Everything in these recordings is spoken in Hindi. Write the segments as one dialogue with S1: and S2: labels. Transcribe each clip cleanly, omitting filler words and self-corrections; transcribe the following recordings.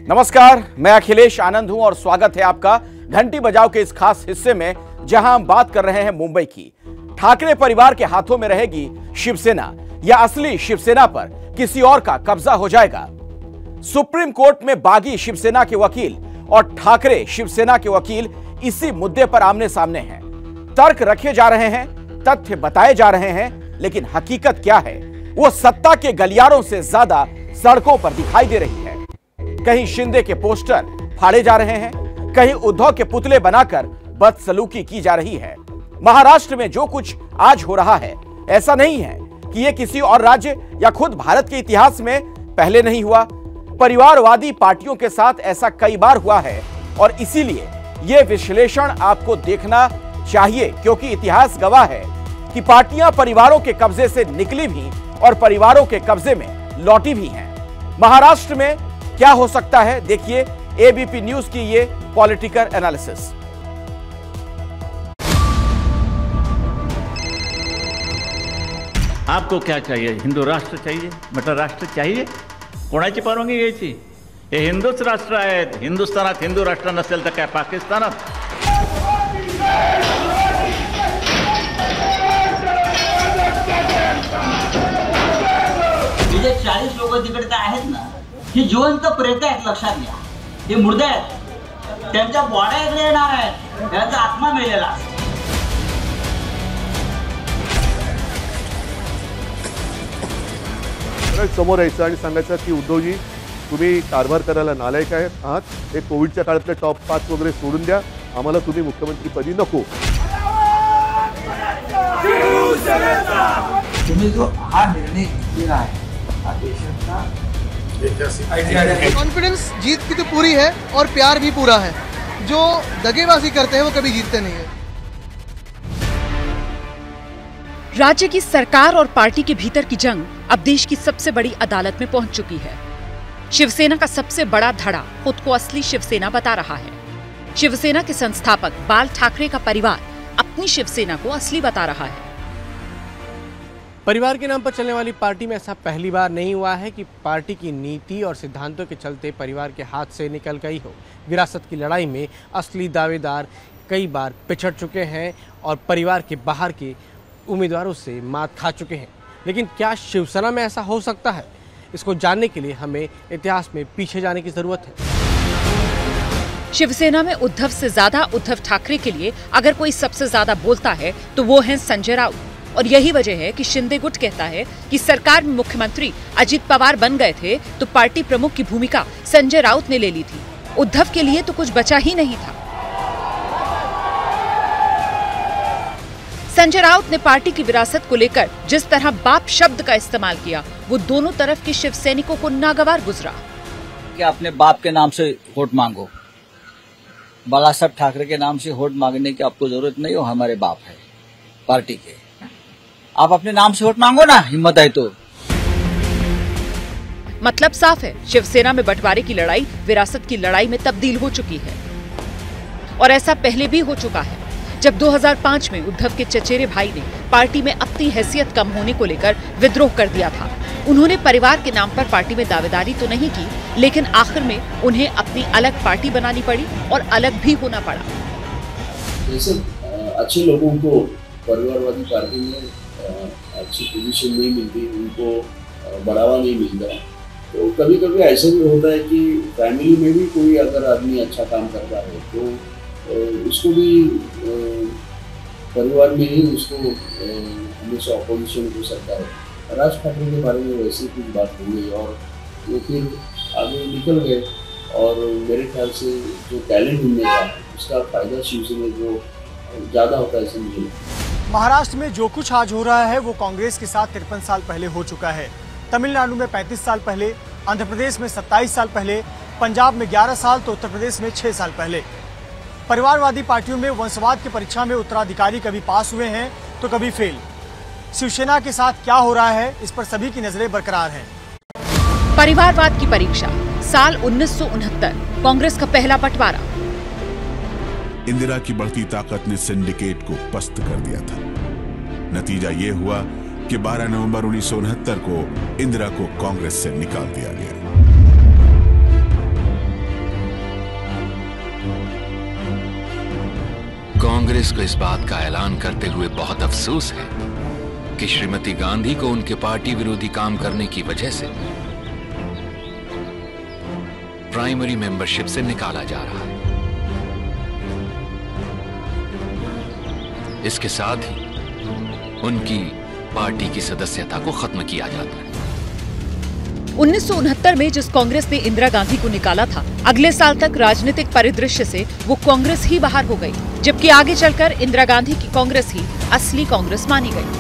S1: नमस्कार, मैं अखिलेश आनंद हूं और स्वागत है आपका घंटी बजाओ के इस खास हिस्से में, जहां हम बात कर रहे हैं मुंबई की। ठाकरे परिवार के हाथों में रहेगी शिवसेना या असली शिवसेना पर किसी और का कब्जा हो जाएगा? सुप्रीम कोर्ट में बागी शिवसेना के वकील और ठाकरे शिवसेना के वकील इसी मुद्दे पर आमने सामने हैं। तर्क रखे जा रहे हैं, तथ्य बताए जा रहे हैं, लेकिन हकीकत क्या है वो सत्ता के गलियारों से ज्यादा सड़कों पर दिखाई दे रही है। कहीं शिंदे के पोस्टर फाड़े जा रहे हैं, कहीं उद्धव के पुतले बनाकर बदसलूकी की जा रही है। महाराष्ट्र में जो कुछ आज हो रहा है, ऐसा नहीं है कि यह किसी और राज्य या खुद भारत के इतिहास में पहले नहीं हुआ। परिवारवादी पार्टियों के साथ ऐसा कई बार हुआ है और इसीलिए यह विश्लेषण आपको देखना चाहिए, क्योंकि इतिहास गवाह है कि पार्टियां परिवारों के कब्जे से निकली भी और परिवारों के कब्जे में लौटी भी हैं। महाराष्ट्र में क्या हो सकता है, देखिए एबीपी न्यूज की ये पॉलिटिकल एनालिसिस।
S2: आपको क्या चाहिए? हिंदू राष्ट्र चाहिए, मटर राष्ट्र चाहिए? कोणाची परवानगी घ्यायची? हे हिंदूच राष्ट्र आहेत. हिंदुस्थानात हिंदू राष्ट्र नसेल तर काय पाकिस्तानात?
S3: जे 40 लोक तिकडे आहेत ना, ही जिवंत प्रेत आहेत, लक्षात घ्या. हे मुर्दे आहेत, त्यांच्या बॉड्या इकडे येणार आहेत, त्यांचा आत्मा मेलेला आहे.
S4: समोर यायचं आणि सांगायचं की उद्धवजी, तुम्ही कारभार करायला नालायक आहात. हे कोविडच्या काळातले टॉप 5 वगैरे सोडून द्या, आम्हाला तुम्ही मुख्यमंत्रीपदी नको.
S5: तुम्ही जो हा निर्णय घेतलेला आहे, हा देशाचा
S6: कॉन्फिडेंस जीत की तो पूरी है और प्यार भी पूरा है। जो दगेबाजी करते हैं वो कभी जीतते नहीं है।
S7: राज्य की सरकार और पार्टी के भीतर की जंग अब देश की सबसे बड़ी अदालत में पहुंच चुकी है। शिवसेना का सबसे बड़ा धड़ा खुद को असली शिवसेना बता रहा है। शिवसेना के संस्थापक बाल ठाकरे का परिवार अपनी शिवसेना को असली बता रहा है।
S8: परिवार के नाम पर चलने वाली पार्टी में ऐसा पहली बार नहीं हुआ है कि पार्टी की नीति और सिद्धांतों के चलते परिवार के हाथ से निकल गई हो। विरासत की लड़ाई में असली दावेदार कई बार पिछड़ चुके हैं और परिवार के बाहर के उम्मीदवारों से मात खा चुके हैं। लेकिन क्या शिवसेना में ऐसा हो सकता है? इसको जानने के लिए हमें इतिहास में पीछे जाने की जरूरत है।
S7: शिवसेना में उद्धव से ज्यादा उद्धव ठाकरे के लिए अगर कोई सबसे ज्यादा बोलता है तो वो है संजय राउत। और यही वजह है कि शिंदे गुट कहता है कि सरकार में मुख्यमंत्री अजित पवार बन गए थे तो पार्टी प्रमुख की भूमिका संजय राउत ने ले ली थी। उद्धव के लिए तो कुछ बचा ही नहीं था। संजय राउत ने पार्टी की विरासत को लेकर जिस तरह बाप शब्द का इस्तेमाल किया, वो दोनों तरफ के शिव सैनिकों को नागवार गुजरा।
S3: कि अपने बाप के नाम से वोट मांगो, बाला साहब ठाकरे के नाम से वोट मांगने की आपको जरूरत नहीं हो, हमारे बाप है पार्टी के। आप अपने नाम से वोट मांगो ना, हिम्मत है तो।
S7: मतलब साफ है, शिवसेना में बंटवारे की लड़ाई विरासत की लड़ाई में तब्दील हो चुकी है। और ऐसा पहले भी हो चुका है, जब 2005 में उद्धव के चचेरे भाई ने पार्टी में अपनी हैसियत कम होने को लेकर विद्रोह कर दिया था। उन्होंने परिवार के नाम पर पार्टी में दावेदारी तो नहीं की, लेकिन आखिर में उन्हें अपनी अलग पार्टी बनानी पड़ी और अलग भी होना पड़ा।
S9: जैसे अच्छे लोगों को परिवारवादी पार्टी में अच्छी पोजीशन नहीं मिलती, उनको बढ़ावा नहीं मिलता, तो कभी कभी ऐसा भी होता है कि फैमिली में भी कोई अगर आदमी अच्छा काम करता है तो उसको भी परिवार में ही उसको हमेशा अपोजिशन हो सकता है। राज ठाकरे के बारे में वैसे कुछ बात हो गई और वो फिर आगे निकल गए और मेरे ख्याल से जो टैलेंट उनमें था उसका फायदा शिवसेना जो ज़्यादा होता है ऐसे मुझे लगता है।
S6: महाराष्ट्र में जो कुछ आज हो रहा है वो कांग्रेस के साथ 53 साल पहले हो चुका है। तमिलनाडु में 35 साल पहले, आंध्र प्रदेश में 27 साल पहले, पंजाब में 11 साल तो उत्तर प्रदेश में 6 साल पहले। परिवारवादी पार्टियों में वंशवाद की परीक्षा में उत्तराधिकारी कभी पास हुए हैं तो कभी फेल। शिवसेना के साथ क्या हो रहा है, इस पर सभी की नजरें बरकरार हैं।
S7: परिवारवाद की परीक्षा, साल 1969, कांग्रेस का पहला बंटवारा।
S10: इंदिरा की बढ़ती ताकत ने सिंडिकेट को पस्त कर दिया था। नतीजा ये हुआ कि 12 नवंबर 1969 को इंदिरा को कांग्रेस से निकाल दिया गया।
S11: कांग्रेस को इस बात का ऐलान करते हुए बहुत अफसोस है कि श्रीमती गांधी को उनके पार्टी विरोधी काम करने की वजह से प्राइमरी मेंबरशिप से निकाला जा रहा है। इसके साथ ही उनकी पार्टी की सदस्यता को खत्म किया जाता है।
S7: 1969 में जिस कांग्रेस ने इंदिरा गांधी को निकाला था, अगले साल तक राजनीतिक परिदृश्य से वो कांग्रेस ही बाहर हो गई, जबकि आगे चलकर इंदिरा गांधी की कांग्रेस ही असली कांग्रेस मानी गई।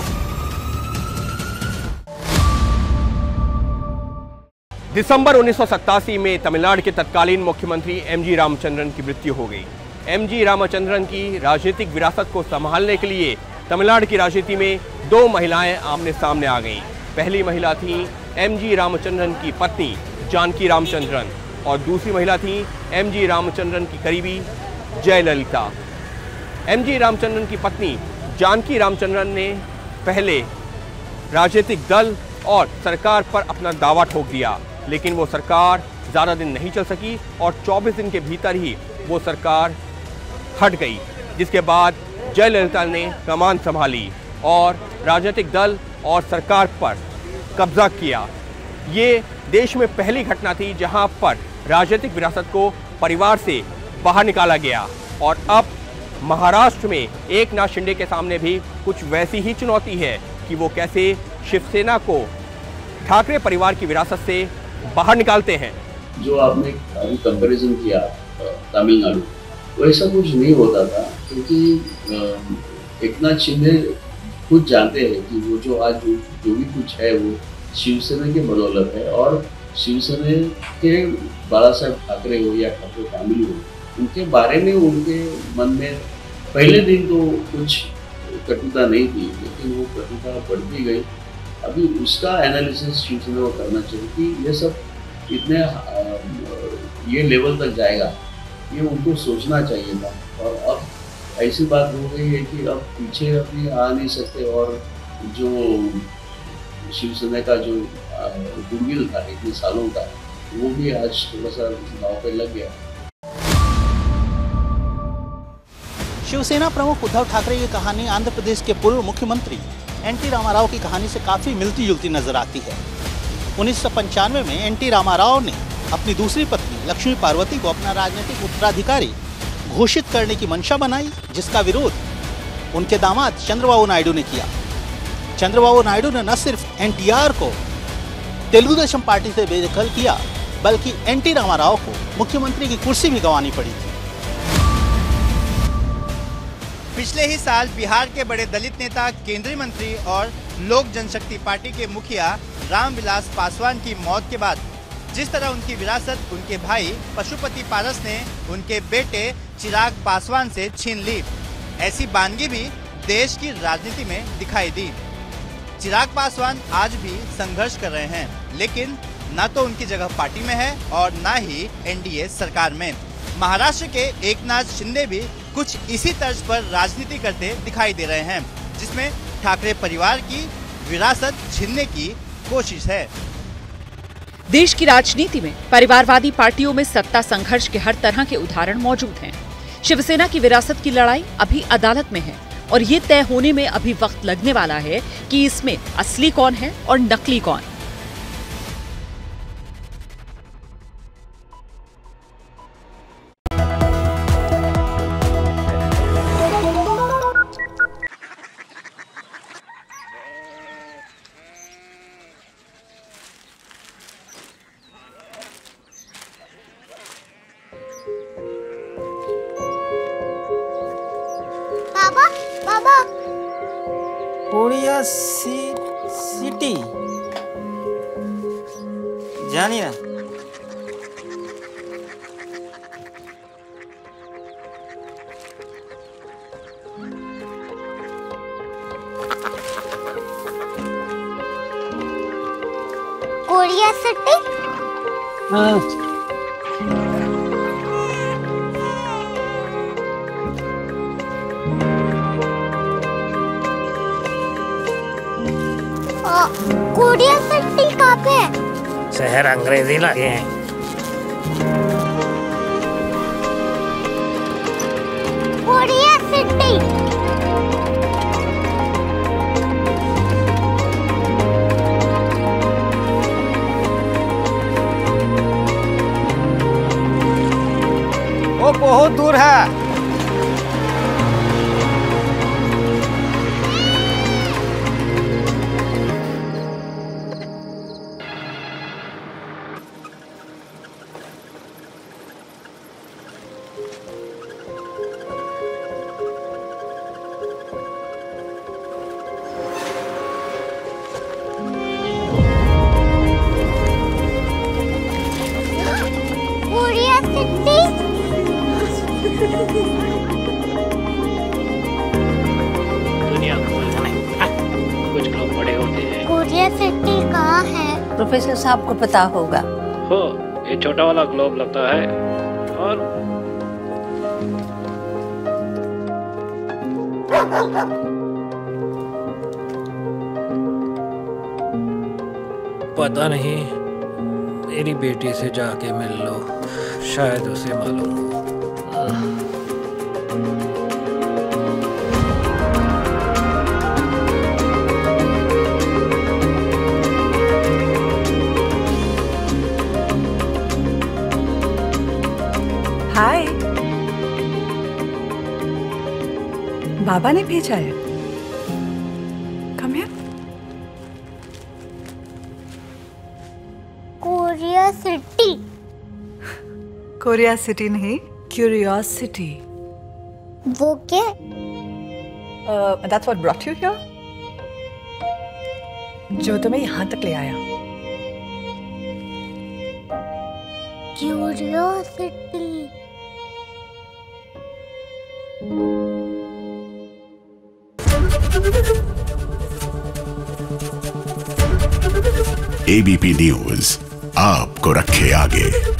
S8: दिसंबर 1987 में तमिलनाडु के तत्कालीन मुख्यमंत्री एमजी रामचंद्रन की मृत्यु हो गई। एमजी रामचंद्रन की राजनीतिक विरासत को संभालने के लिए तमिलनाडु की राजनीति में दो महिलाएं आमने सामने आ गईं। पहली महिला थी एमजी रामचंद्रन की पत्नी जानकी रामचंद्रन और दूसरी महिला थी एमजी रामचंद्रन की करीबी जयललिता। एमजी रामचंद्रन की पत्नी जानकी रामचंद्रन ने पहले राजनीतिक दल और सरकार पर अपना दावा ठोक दिया, लेकिन वो सरकार ज़्यादा दिन नहीं चल सकी और 24 दिन के भीतर ही वो सरकार हट गई, जिसके बाद जयललिता ने कमान संभाली और राजनीतिक दल और सरकार पर कब्जा किया। ये देश में पहली घटना थी जहां पर राजनीतिक विरासत को परिवार से बाहर निकाला गया और अब महाराष्ट्र में एकनाथ शिंदे के सामने भी कुछ वैसी ही चुनौती है कि वो कैसे शिवसेना को ठाकरे परिवार की विरासत से बाहर निकालते हैं।
S9: जो आपने अभी कंपैरिजन किया तमिलनाडु, वैसा कुछ नहीं होता था, क्योंकि एकनाथ शिंदे खुद जानते हैं कि वो जो आज जो भी कुछ है वो शिवसेना के बदौलत है और शिवसेना के बाला साहब ठाकरे हो या ठाकरे फैमिली हो, उनके बारे में उनके मन में पहले दिन तो कुछ कटुता नहीं थी, लेकिन वो कटुता बढ़ती गई। अभी उसका एनालिसिस शिवसेना को करना चाहिए कि ये सब इतने ये लेवल तक जाएगा, ये उनको सोचना चाहिए था। और अब ऐसी बात हो गई है कि अब पीछे अभी आ नहीं सकते और जो शिवसेना का जो गुडविल था इतने सालों का, वो भी आज थोड़ा सा दांव पे लग गया।
S12: शिवसेना प्रमुख उद्धव ठाकरे की कहानी आंध्र प्रदेश के पूर्व मुख्यमंत्री एनटी रामाराव की कहानी से काफ़ी मिलती जुलती नजर आती है। 1995 में एनटी रामाराव ने अपनी दूसरी पत्नी लक्ष्मी पार्वती को अपना राजनीतिक उत्तराधिकारी घोषित करने की मंशा बनाई, जिसका विरोध उनके दामाद चंद्रबाबू नायडू ने किया। चंद्रबाबू नायडू ने न सिर्फ एनटीआर को तेलुगुदेशम पार्टी से बेदखल किया, बल्कि एनटी रामाराव को मुख्यमंत्री की कुर्सी भी गंवानी पड़ी थी।
S13: पिछले ही साल बिहार के बड़े दलित नेता, केंद्रीय मंत्री और लोक जनशक्ति पार्टी के मुखिया रामविलास पासवान की मौत के बाद जिस तरह उनकी विरासत उनके भाई पशुपति पारस ने उनके बेटे चिराग पासवान से छीन ली, ऐसी बानगी भी देश की राजनीति में दिखाई दी। चिराग पासवान आज भी संघर्ष कर रहे हैं, लेकिन न तो उनकी जगह पार्टी में है और न ही एनडीए सरकार में। महाराष्ट्र के एकनाथ शिंदे भी कुछ इसी तर्ज पर राजनीति करते दिखाई दे रहे हैं, जिसमें ठाकरे परिवार की विरासत छीनने की कोशिश है।
S7: देश की राजनीति में परिवारवादी पार्टियों में सत्ता संघर्ष के हर तरह के उदाहरण मौजूद हैं। शिवसेना की विरासत की लड़ाई अभी अदालत में है और ये तय होने में अभी वक्त लगने वाला है कि इसमें असली कौन है और नकली कौन।
S14: कोरिया सिटी जानिए
S15: कोरिया सिटी। कोरिया सिटी कहाँ पे है?
S14: शहर अंग्रेजी लगे हैं।
S15: कोरिया
S6: वो बहुत दूर है।
S14: दुनिया को कुछ लोग बड़े होते हैं।
S15: कोरिया सिटी कहाँ है?
S16: प्रोफेसर साहब को पता होगा।
S14: हो, ये छोटा वाला ग्लोब लगता है और
S17: पता नहीं, मेरी बेटी से जाके मिल लो, शायद उसे मालूम हो।
S18: हाय, बाबा ने भेजा है। Come here.
S15: Korea city.
S18: Korea city नहीं, क्यूरियोसिटी।
S15: वो क्या?
S18: That's what brought you here? जो तुम्हें यहाँ तक ले आया।
S15: क्यूरियोसिटी।
S10: एबीपी न्यूज आपको रखे आगे।